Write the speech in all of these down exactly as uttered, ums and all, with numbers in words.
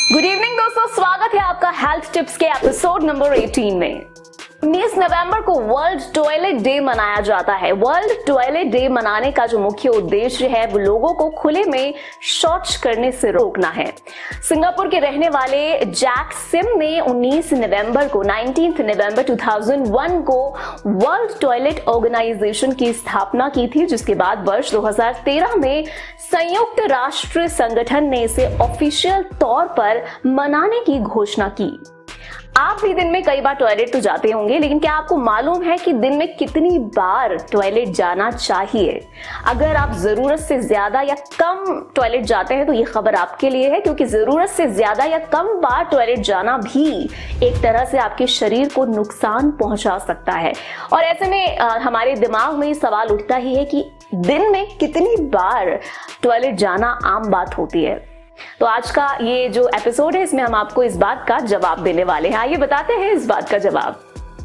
Good evening दोस्तों, स्वागत है आपका हेल्थ टिप्स के एपिसोड नंबर अठारह में। उन्नीस नवंबर को वर्ल्ड टॉयलेट डे मनाया जाता है। वर्ल्ड टॉयलेट डे मनाने का जो मुख्य उद्देश्य है वो लोगों को खुले में शौच करने से रोकना है। सिंगापुर के रहने वाले जैक सिम ने उन्नीस नवंबर को उन्नीस नवंबर दो हज़ार एक को वर्ल्ड टॉयलेट ऑर्गेनाइजेशन की स्थापना की थी, जिसके बाद वर्ष दो हज़ार तेरह में संयुक्त राष्ट्र संगठन ने इसे ऑफिशियल तौर पर मनाने की घोषणा की। आप भी दिन में कई बार टॉयलेट तो जाते होंगे, लेकिन क्या आपको मालूम है कि दिन में कितनी बार टॉयलेट जाना चाहिए? अगर आप जरूरत से ज्यादा या कम टॉयलेट जाते हैं तो ये खबर आपके लिए है, क्योंकि जरूरत से ज्यादा या कम बार टॉयलेट जाना भी एक तरह से आपके शरीर को नुकसान पहुंचा सकता है। और ऐसे में आ, हमारे दिमाग में सवाल उठता ही है कि दिन में कितनी बार टॉयलेट जाना आम बात होती है। तो आज का ये जो एपिसोड है इसमें हम आपको इस बात का जवाब देने वाले हैं। आइए बताते हैं इस बात का जवाब।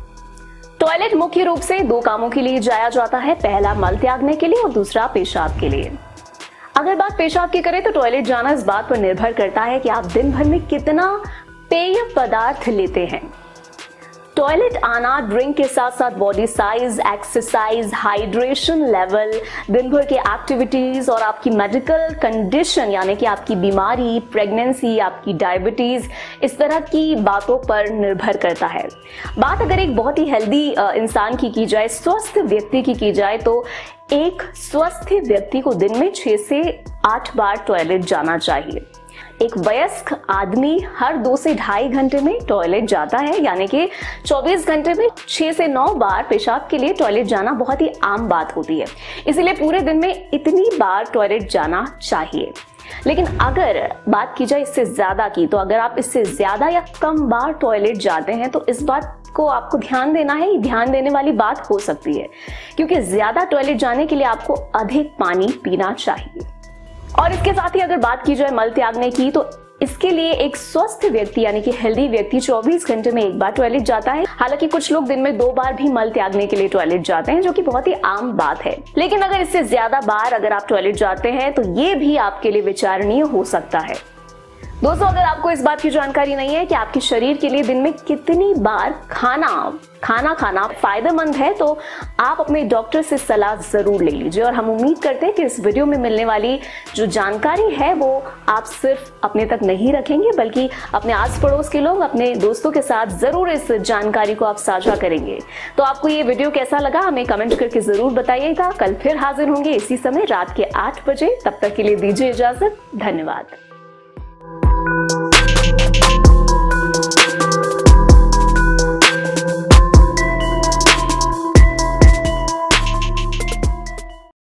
टॉयलेट मुख्य रूप से दो कामों के लिए जाया जाता है, पहला मल त्यागने के लिए और दूसरा पेशाब के लिए। अगर बात पेशाब की करें तो टॉयलेट जाना इस बात पर निर्भर करता है कि आप दिन भर में कितना पेय पदार्थ लेते हैं। टॉयलेट आना ड्रिंक के साथ साथ body size, exercise, hydration level, दिन भर के एक्टिविटीज और आपकी मेडिकल कंडीशन यानी कि आपकी बीमारी, प्रेगनेंसी, आपकी डायबिटीज, इस तरह की बातों पर निर्भर करता है। बात अगर एक बहुत ही हेल्दी इंसान की की जाए, स्वस्थ व्यक्ति की की जाए, तो एक स्वस्थ व्यक्ति को दिन में छह से आठ बार टॉयलेट जाना चाहिए। एक वयस्क आदमी हर दो से ढाई घंटे में टॉयलेट जाता है, यानी कि चौबीस घंटे में छह से नौ बार पेशाब के लिए टॉयलेट जाना बहुत ही आम बात होती है। इसलिए पूरे दिन में इतनी बार टॉयलेट जाना चाहिए। लेकिन अगर बात की जाए इससे ज्यादा की, तो अगर आप इससे ज्यादा या कम बार टॉयलेट जाते हैं तो इस बात को आपको ध्यान देना है। ध्यान देने वाली बात हो सकती है, क्योंकि ज्यादा टॉयलेट जाने के लिए आपको अधिक पानी पीना चाहिए। और इसके साथ ही अगर बात की जाए मल त्यागने की, तो इसके लिए एक स्वस्थ व्यक्ति यानी कि हेल्दी व्यक्ति चौबीस घंटे में एक बार टॉयलेट जाता है। हालांकि कुछ लोग दिन में दो बार भी मल त्यागने के लिए टॉयलेट जाते हैं, जो कि बहुत ही आम बात है। लेकिन अगर इससे ज्यादा बार अगर आप टॉयलेट जाते हैं तो ये भी आपके लिए विचारणीय हो सकता है। दोस्तों, अगर आपको इस बात की जानकारी नहीं है कि आपके शरीर के लिए दिन में कितनी बार खाना खाना खाना फायदेमंद है, तो आप अपने डॉक्टर से सलाह जरूर ले लीजिए। और हम उम्मीद करते हैं कि इस वीडियो में मिलने वाली जो जानकारी है वो आप सिर्फ अपने तक नहीं रखेंगे, बल्कि अपने आस पड़ोस के लोग, अपने दोस्तों के साथ जरूर इस जानकारी को आप साझा करेंगे। तो आपको ये वीडियो कैसा लगा हमें कमेंट करके जरूर बताइएगा। कल फिर हाजिर होंगे इसी समय रात के आठ बजे। तब तक के लिए दीजिए इजाजत। धन्यवाद।